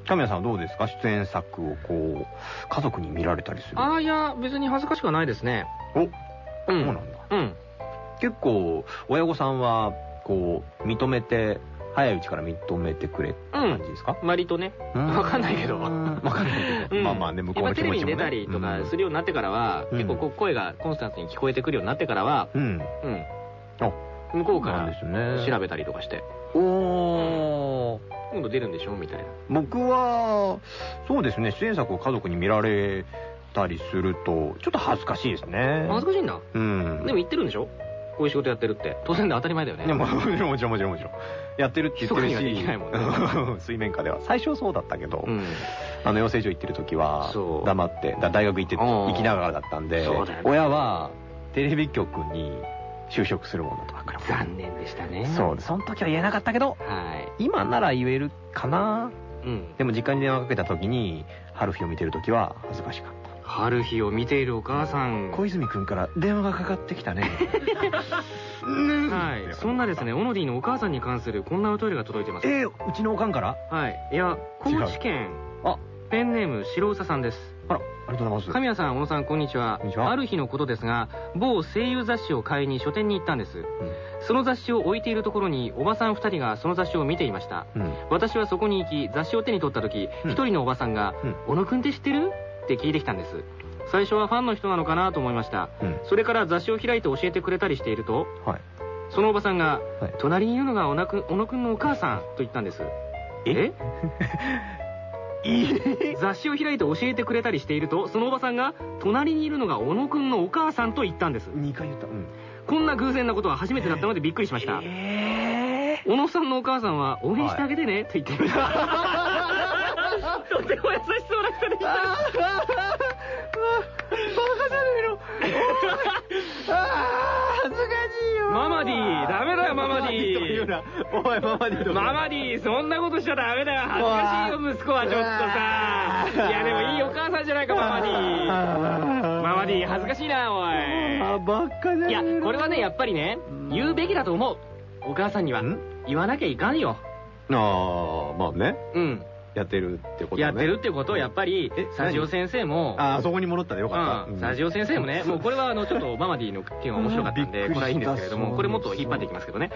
神谷さんはどうですか？出演作をこう家族に見られたりする。 いや別に恥ずかしくはないですね。 そうなんだ。結構親御さんはこう認めて、早いうちから認めてくれた感じですか？ 割とね。わかんないけど。 わかんないけど。まあまあね、向こうの気持ちもね。 テレビに出たりとかするようになってからは、結構声がコンスタントに聞こえてくるようになってからは、向こうから調べたりとかして。今度出るんでしょみたいな。僕はそうですね、出演作を家族に見られたりするとちょっと恥ずかしいですね。 恥ずかしいんだ。でも言ってるんでしょ、こういう仕事やってるって。当然で当たり前だよね。 もちろんやってるって言ってるし、水面下では最初はそうだったけど、養成所行ってる時は黙って大学行きながらだったんで、親はテレビ局に就職するものとかから残念でしたね。 そう、その時は言えなかったけど、今なら言えるかな。でも実家に電話かけた時に春日を見てる時は恥ずかしかった。 春日を見ているお母さん、 小泉君から電話がかかってきたね。 はい、そんなですね、オノディのお母さんに関するこんなお便りが届いてます。 うちのおかんから？ はい、いや、高知県ペンネーム白うささんです。 あら、ありがとうございます。 神谷さん、小野さん、こんにちは。ある日のことですが、某声優雑誌を買いに書店に行ったんです。その雑誌を置いているところにおばさん2人がその雑誌を見ていました。私はそこに行き、雑誌を手に取った時、1人のおばさんが「小野くんって知ってる？」って聞いてきたんです。最初はファンの人なのかなと思いました。それから雑誌を開いて教えてくれたりしていると、そのおばさんが「隣にいるのが小野くんのお母さん」と言ったんです。雑誌を開いて教えてくれたりしていると、そのおばさんが隣にいるのが小野くんのお母さんと言ったんです。 2回言った。 こんな偶然なことは初めてだったのでびっくりしました。小野さんのお母さんは応援してあげてねと言っていました。とても優しそうな人でした。バカじゃねえの。恥ずかしいよ。ママディ、ダメだよママディ。 お前ママディ。 ママディ、そんなことしちゃダメだよ。恥ずかしいよ息子はちょっとさ。いやでもいいお母さんじゃないかママディ。ママディ恥ずかしいなおい。 バカじゃねえの。 いやこれはねやっぱりね言うべきだと思う。お母さんには言わなきゃいかんよ。 まあね。やってるってことね。 やってるってことをやっぱりサジオ先生も、 そこに戻ったでよかった。 サジオ先生もね、もうこれはちょっとママディの件は面白かったんでこれはいいんですけれども、これもっと引っ張っていきますけどね。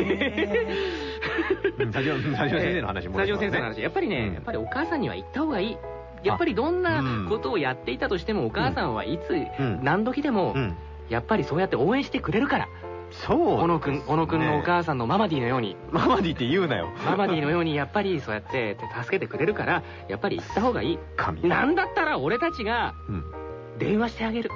サジオ先生の話も。 サジオ先生の話、やっぱりね、やっぱりお母さんには言った方がいい。やっぱりどんなことをやっていたとしてもお母さんはいつ何時でもやっぱりそうやって応援してくれるから。 そう。 小野くんのお母さんのママディのように。 ママディって言うなよ。 ママディのようにやっぱりそうやって助けてくれるから、やっぱり言った方がいい。なんだったら俺たちが電話してあげる。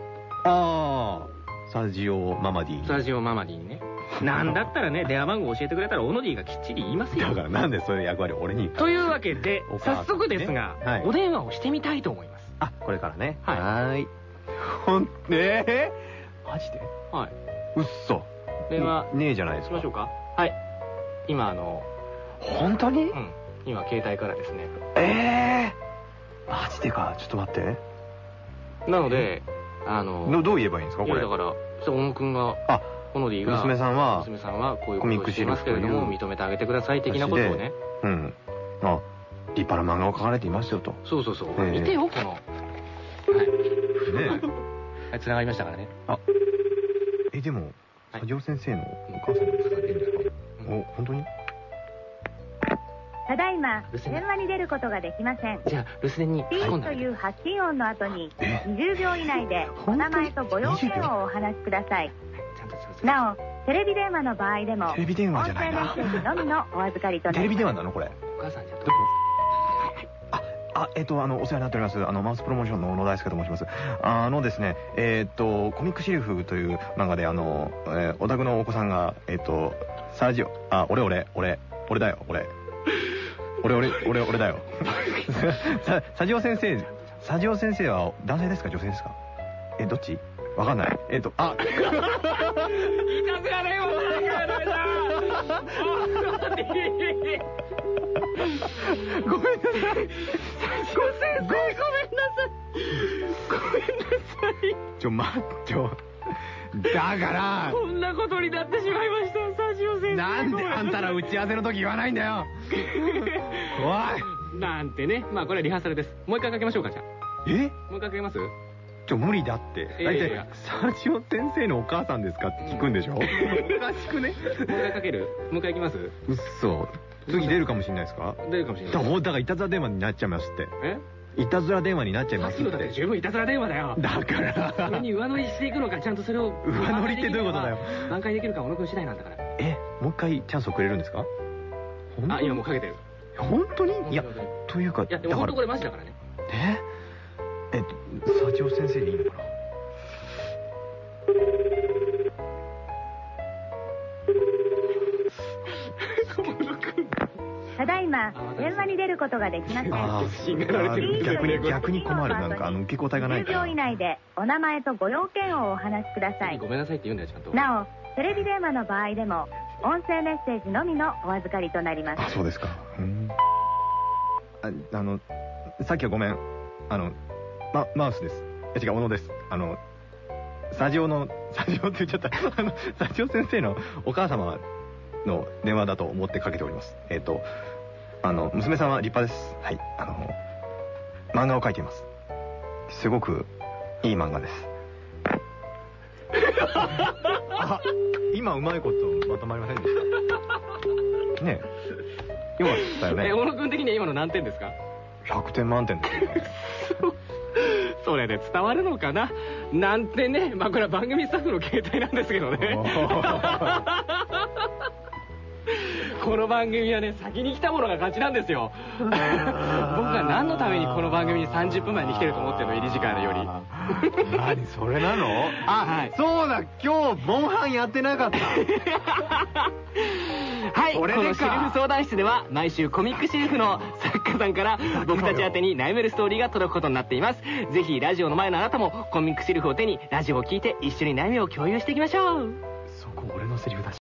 サジオママディ。 サジオママディにね。なんだったらね、電話番号教えてくれたらオノディがきっちり言いますよ。 だからなんでそういう役割を俺に。 というわけで早速ですがお電話をしてみたいと思います。 これからね。 はい。 マジで？ はい。 うっそ。 電話ねえじゃないですか。 しましょうか。はい。今本当に？ 今携帯からですね。 マジでか。ちょっと待って。 なのでどう言えばいいんですかこれ。 だから小野くんが小野ディが娘さんはこういうことをしていますけれども認めてあげてください的なことをね。 立派な漫画を描かれていますよと。 そう見てよこの。はい、繋がりましたからね。 でもサジオ先生のお母さんに伝えてるんですか？本当に？ ただいま電話に出ることができません。 じゃあ留守電にピーという発信音の後に20秒以内でお名前とご用件をお話しください。なおテレビ電話の場合でもテレビ電話じゃないな。 音声メッセージのみのお預かりとなります。 テレビ電話なのこれ？ お母さんじゃん。 お世話になっております。マウスプロモーションの小野大輔と申します。ですね、コミックシリフという漫画で、お宅のお子さんが、サジオ、俺だよ、俺だよ。サジオ先生は男性ですか女性ですか？どっち？わかんない。 いたずらだよ、ごめんなさい。 だからこんなことになってしまいました。サジオ先生。 なんであんたら打ち合わせの時言わないんだよ。おい。 なんてね。まあこれはリハーサルです。もう一回かけましょうか、じゃあ。もう一回かけます？ 無理だって。大体サジオ先生のお母さんですかって聞くんでしょ。おかしくね。 もう一回かける？もう一回いきます？ うっそ。次出るかもしれないですか？ 出るかもしれない。 だからいたずら電話になっちゃいますって。いたずら電話になっちゃいますって。 さっきのだって十分いたずら電話だよ。 だからそれに上乗りしていくのか、ちゃんとそれを上乗りってどういうことだよ。 挽回できるか小野くん次第なんだから。 もう一回チャンスをくれるんですか？ あ、今もうかけてる。 本当に？いや、というか、 いやでも本当これマジだからね。 サチオ先生でいいのかな？ ただいま電話に出ることができません。 逆に困る。なんか受け答えがないから。 10秒以内でお名前とご用件をお話しください。 ごめんなさいって言うんだよ、ちゃんと。 なおテレビ電話の場合でも音声メッセージのみのお預かりとなります。 あ、そうですか。さっきはごめん。マウスです。違う、小野です。スタジオって言っちゃった。スタジオ先生のお母様の電話だと思ってかけております。娘さんは立派です。はい。漫画を描いています。すごくいい漫画です。今うまいことまとまりませんでしたね。よかったよね。 小野くん的には今の何点ですか ？100点満点ですね。 それで伝わるのかななんてね。まあこれは番組スタッフの携帯なんですけどね。この番組はね、先に来たものが勝ちなんですよ。僕が何のためにこの番組に30分前に来てると思ってるの、入り時間より。 何それなの？はい、そうだ、今日モンハンやってなかった。 はい、このシルフ相談室では毎週コミックシルフの作家さんから僕たち宛てに悩めるストーリーが届くことになっています。ぜひラジオの前のあなたもコミックシルフを手にラジオを聞いて一緒に悩みを共有していきましょう。 そこ俺のセリフだし。